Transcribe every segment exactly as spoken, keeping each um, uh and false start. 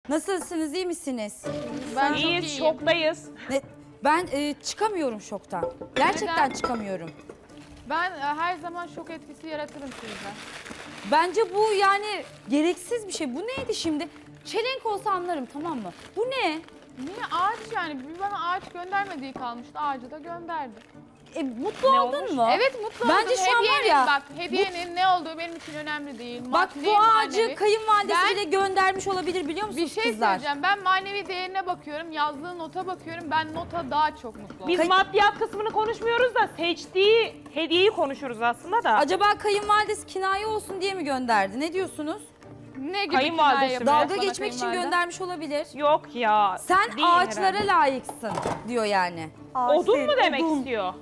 Nasılsınız, iyi misiniz? Ben İyiyiz, şoktayız. Ne, ben e, çıkamıyorum şoktan. Gerçekten Neden? çıkamıyorum. Ben e, her zaman şok etkisi yaratırım sizden. Bence bu yani gereksiz bir şey. Bu neydi şimdi? Çelenk olsa anlarım, tamam mı? Bu ne? Niye ağaç yani? Bir bana ağaç göndermediği kalmıştı. Ağacı da gönderdi. E, mutlu Ne oldun olmuş? mu? Evet mutlu Bence oldum. şu an var Hediyenin, ya, bak hediyenin ne olduğu benim için önemli değil. Bak Maddi, bu ağacı manevi. kayınvalidesi Ben- bile göndermiş olabilir, biliyor musunuz Bir şey kızlar? söyleyeceğim. Ben manevi değerine bakıyorum. Yazdığı nota bakıyorum. Ben nota daha çok mutlu oldum. Biz Kay- maddiyat kısmını konuşmuyoruz da seçtiği hediyeyi konuşuruz aslında da. Acaba kayınvalidesi kinaye olsun diye mi gönderdi? Ne diyorsunuz? Ne gibi Kayınvalidesi kinaye mi? yapıyor Dalga bana geçmek için kayınvalide? göndermiş olabilir. Yok ya. Sen değil ağaçlara herhalde. layıksın diyor yani. Odun mu demek odun. istiyor?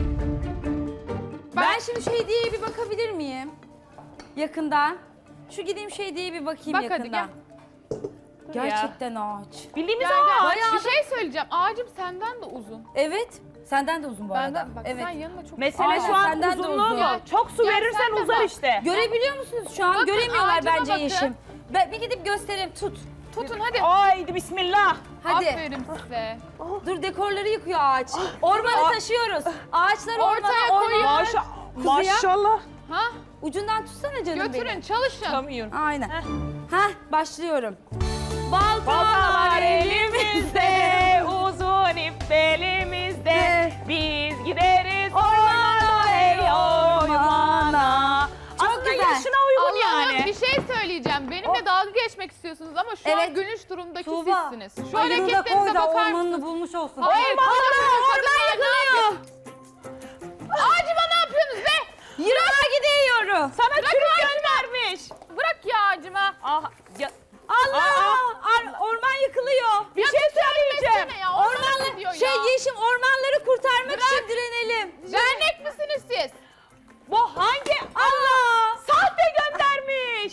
Ben, şimdi şu hediyeye bir bakabilir miyim? Yakından. Şu gideyim şu hediyeye bir bakayım Bak hadi yakından. Dur Gerçekten ağaç. Bildiğimiz Gel, gel. ağaç. Bir şey söyleyeceğim. Ağacım senden de uzun. Evet. Senden de uzun bu arada. Benden, bak Evet. sen yanına çok... Mesele Aynen, şu an senden de uzunluğu uzun. mu? Çok su Gel verirsen sen de uzar bak. işte. Görebiliyor musunuz şu an? Bakın, Göremiyorlar ağacıma bence bakın. Yeşim. Ben bir gidip göstereyim. Tut. Tutun hadi. Haydi bismillah. Hadi. Aferin size. Dur, dekorları yıkıyor ağaç. Ormanı Aa. taşıyoruz. Ağaçları Ortaya ormana, ormana. koyuyor. Maşa Kızı ya. maşallah. Ha? Ucundan tutsana canım Götürün, benim. çalışın. Tutamıyorum. Aynen. Heh, başlıyorum. Baltalar elimizde, uzun ip belimizde. Biz gideriz ormana, ey ormana. Aslında güzel. yaşına uygun Allah'ım yani. bir şey söyleyeceğim. Benimle dalga geçmek istiyorsunuz ama şu an Evet. gülünç durumdaki Tuğba, sizsiniz. Şu Ayını da hareketlerinize koy da bakar ormanını mısınız? bulmuş olsun. Hayır, Allah, orman yakılıyor. Ağacıma ne yapıyorsunuz be? Yürüme gidiyorum. Sana Bırak çürük ağacımı. göndermiş. Bırak ya ağacıma. Ah, ya, Allah! Ar- orman yıkılıyor. bir şey söyleyeceğim. Desene ya, ormana Ormanlı, gidiyor şey ya. Yeşim, ormanları kurtarmak Bırak. için direnelim. Dernek misiniz siz? Bu hangi? Allah! Sahte göndermiş.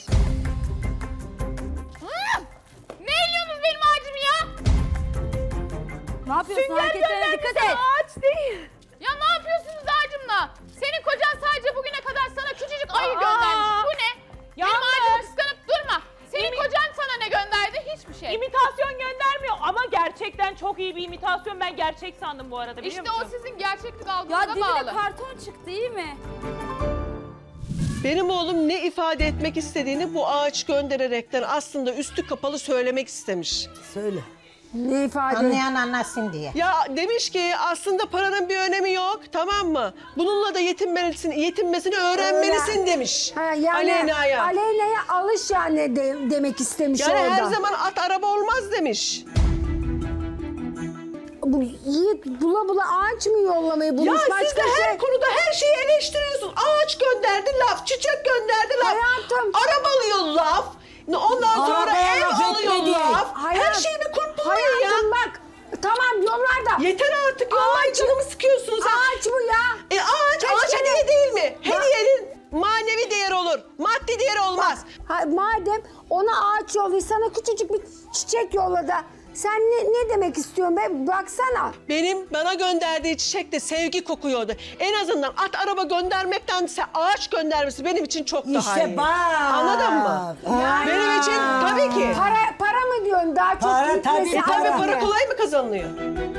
Hı? Ne eliyorsunuz benim ağacımı ya? Ne yapıyorsun? Sünger Hareketlerine göndermiş, dikkat et. ağaç değil. Ya ne yapıyorsunuz ağacımla? Senin kocan sadece bugüne kadar sana küçücük ayı Aa. göndermiş. Bu ne? Benim Yalnız. ağacımı kıskanıp durma. Senin İmi- kocan sana ne gönderdi? Hiçbir şey. İmitasyon göndermiyor ama gerçekten çok iyi bir imitasyon. Ben gerçek sandım bu arada, biliyor İşte musun? o sizin gerçeklik Ya algınıza dibine bağlı. karton çıktı, iyi mi? Benim oğlum ne ifade etmek istediğini bu ağaç göndererekten aslında üstü kapalı söylemek istemiş. Söyle. Ne ifade? Anlayan anlasın diye. Ya demiş ki aslında paranın bir önemi yok, tamam mı? Bununla da yetinmelisin, yetinmesini öğrenmelisin Öyle. demiş. Ha, yani Aleyna'ya. Aleyna'ya alış yani de, demek istemiş Yani orada. her zaman at araba olmaz demiş. Bu Yiğit bula bula ağaç mı yollamayı Ya bulmuş? siz Başka de her şey. konuda her şeyi eleştiriyorsun. Ağaç gönderdi laf, çiçek gönderdi laf. Hayatım. Araba alıyor laf. Ondan sonra Arabaya ev laf alıyor etmedi. laf. Her Hayat- şeyi bir kurtulmayın ya. Hayatım bak. Tamam yollarda. Yeter artık yollayın, canımı sıkıyorsun sen. Ağaç bu ya. E ağaç, Keşke ağaç de- hediye değil mi? Hediyenin manevi değer olur, maddi değer olmaz. Ha, madem ona ağaç yolladı, sana küçücük bir çiçek yolladı. Sen ne, ne demek istiyorsun be? Baksana. Benim bana gönderdiği çiçek de sevgi kokuyordu. En azından at araba göndermektense ağaç göndermesi benim için çok daha iyi. İşte bak. Anladın mı? Yani. Benim için tabii ki. Para, para mı diyorsun daha çok Para, gitmesi? tabii, E tabii Para. para kolay mı kazanılıyor?